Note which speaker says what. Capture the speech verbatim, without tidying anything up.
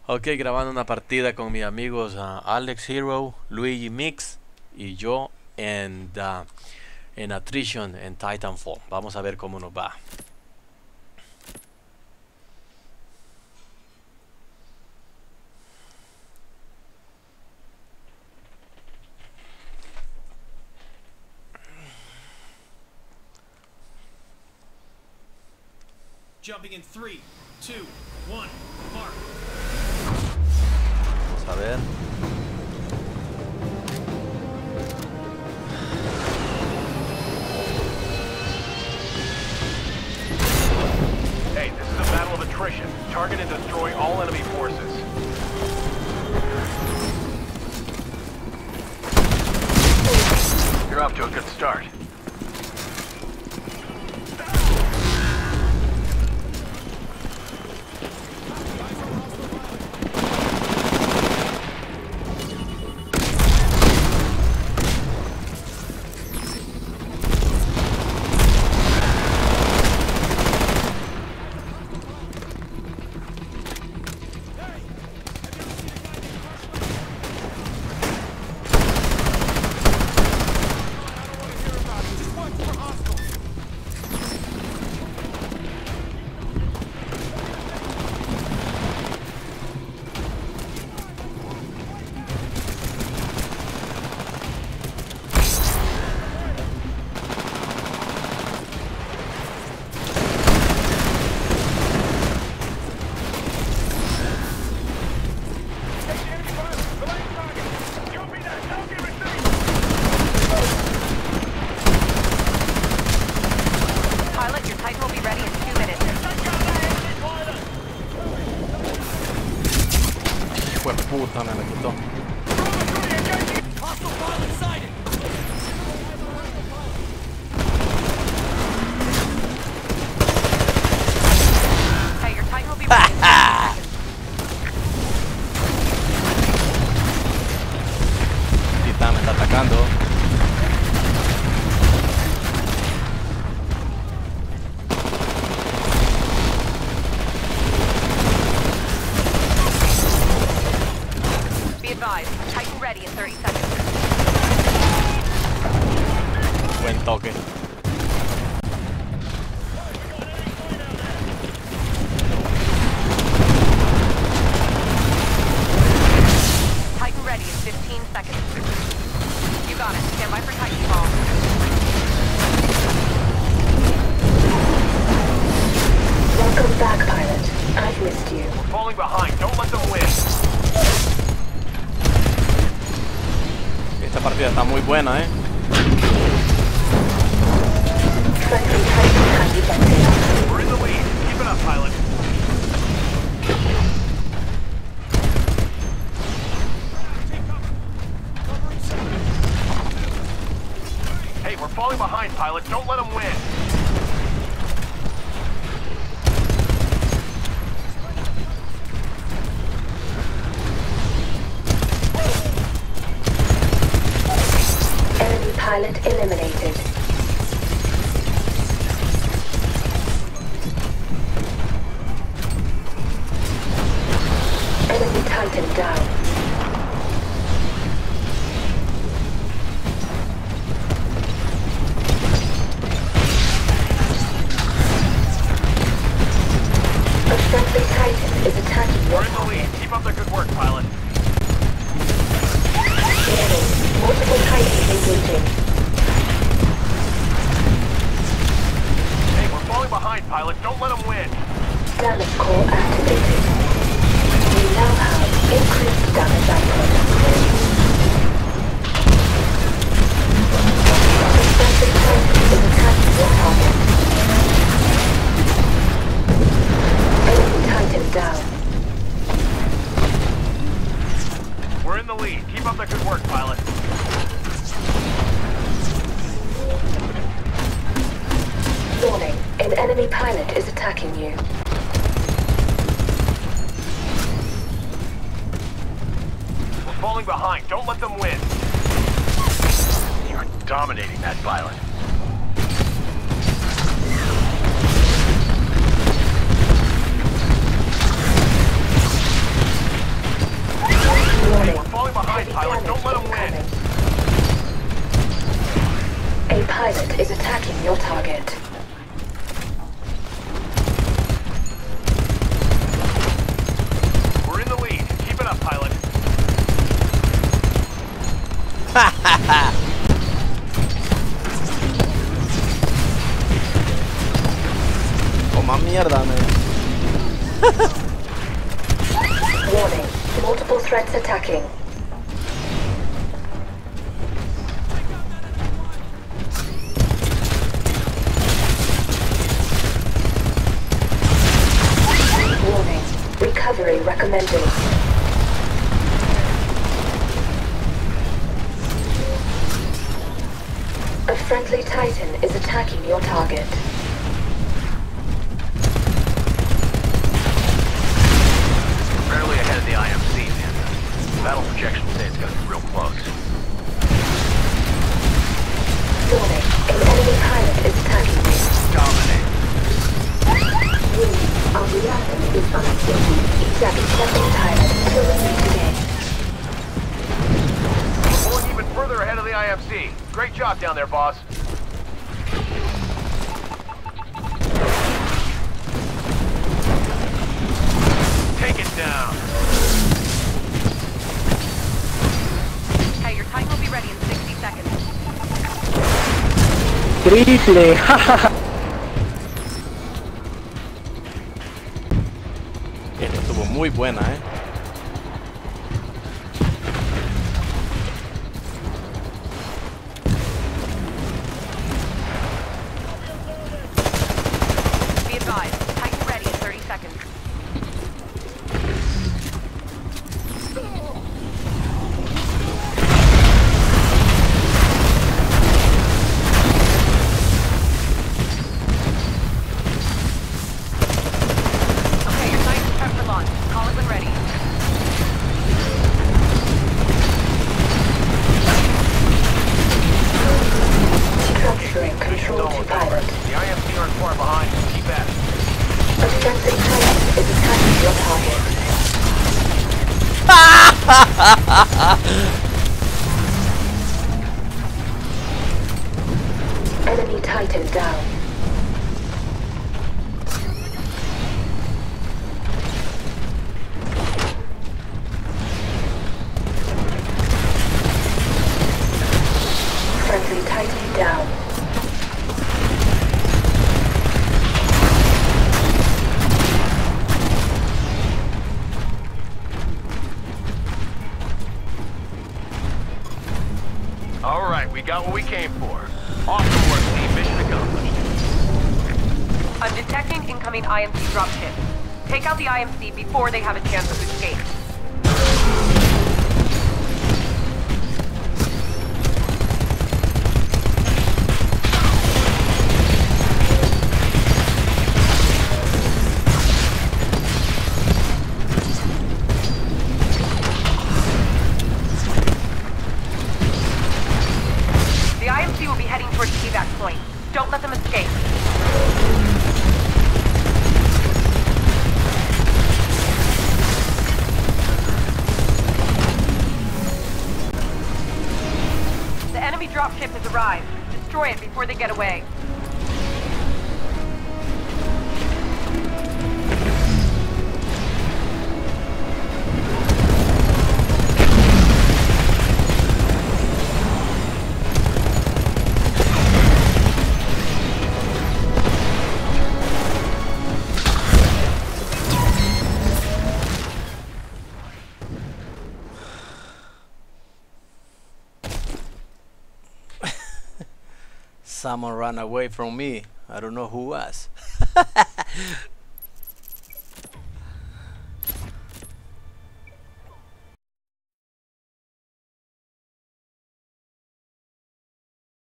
Speaker 1: Ok, grabando una partida con mis amigos uh, Alex Hero, Luigi Mix y yo en, uh, en Attrition en Titanfall. Vamos a ver cómo nos va.
Speaker 2: Jumping in three, two, one, mark.
Speaker 1: Vamos a ver.
Speaker 3: Hey, this is a battle of attrition. Target and destroy all enemy forces. You're off to a good start.
Speaker 1: Fue puta, me la quitó.
Speaker 4: Hey, your Titan will be ready in thirty seconds.
Speaker 1: Titán me está atacando.
Speaker 4: Titan ready in thirty seconds.
Speaker 1: Buen toque.
Speaker 4: Titan ready in fifteen seconds. You got it. Stand by for Titanfall.
Speaker 5: Welcome back, pilot. I've missed you.
Speaker 3: We're falling behind. Don't let them win.
Speaker 1: Esta partida está muy buena, eh.
Speaker 3: We're in the lead. Keep it up, pilot. Hey, we're falling behind, pilot. Don't let them win.
Speaker 5: Pilot eliminated. Enemy Titan down. A friendly Titan is attacking your
Speaker 3: We're in the lead. Keep up the good work, pilot.
Speaker 5: Warning. Multiple Titans engaging.
Speaker 3: Falling behind, pilot. Don't let them win.
Speaker 5: Damage core activated. We now have increased damage output. Suspected Titan is attacking your target. Enemy Titan down.
Speaker 3: We're in the lead. Keep up the good work, pilot.
Speaker 5: Warning. An enemy pilot is attacking you.
Speaker 3: We're falling behind. Don't let them win. You're dominating that pilot.
Speaker 6: Oh, más mierda, man.
Speaker 5: Warning. Multiple threats attacking. Warning. Recovery recommended. A friendly Titan is attacking your target.
Speaker 3: Barely ahead of the I M C, man. Battle projections say it's gonna be real close.
Speaker 5: Warning. An enemy pilot is attacking you.
Speaker 3: Dominate.
Speaker 5: Warning. Our reactor is unstable. Eject second pilot until we meet again.
Speaker 3: Pulling even further ahead of the I M C. Great job down there, boss. Take it down.
Speaker 4: Hey, your Titan will be ready in sixty seconds.
Speaker 6: Triple, jajaja. Esta estuvo muy buena, eh.
Speaker 4: Be advised, Titan ready in thirty seconds. Okay, your Titan's prepped for launch. Call it when ready.
Speaker 5: Transferring control to pilot.
Speaker 3: The I M C aren't far behind. Keep at it.
Speaker 5: A friendly Titan is attacking your target. Enemy Titan down. Friendly Titan down.
Speaker 3: All right, we got what we came for. Awesome work, team. Mission accomplished.
Speaker 4: I'm detecting incoming I M C dropship. Take out the I M C before they have a chance to escape. The I M C will be heading towards the evac point. Don't let them escape. The enemy dropship has arrived. Destroy it before they get away.
Speaker 6: Someone ran away from me. I don't know who was.